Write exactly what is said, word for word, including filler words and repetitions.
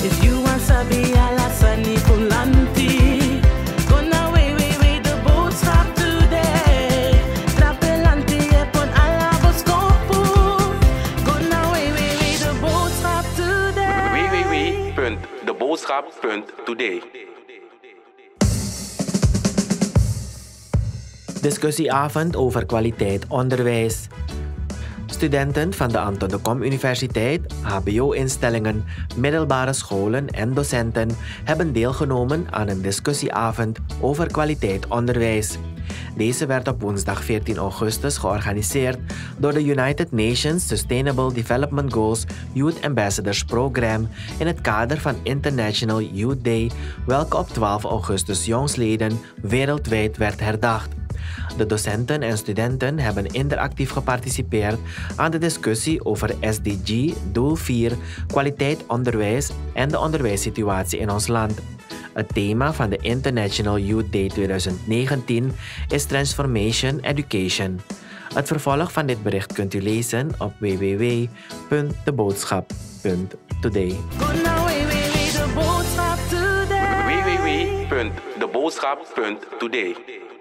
If you want sabi alasani pulanti, gonna way way way the boodschap today. Trapelanti epon alaboskopu, gonna way way way the boodschap today. w w w punt de boodschap punt today. Discussieavond over kwaliteit onderwijs. Studenten van de Anton de Kom Universiteit, H B O-instellingen, middelbare scholen en docenten hebben deelgenomen aan een discussieavond over kwaliteit onderwijs. Deze werd op woensdag veertien augustus georganiseerd door de United Nations Sustainable Development Goals Youth Ambassadors Program in het kader van International Youth Day, welke op twaalf augustus jongsleden wereldwijd werd herdacht. De docenten en studenten hebben interactief geparticipeerd aan de discussie over S D G Doel vier, kwaliteit onderwijs en de onderwijssituatie in ons land. Het thema van de International Youth Day twintig negentien is Transformation Education. Het vervolg van dit bericht kunt u lezen op w w w punt de boodschap punt today. w w w punt de boodschap punt today.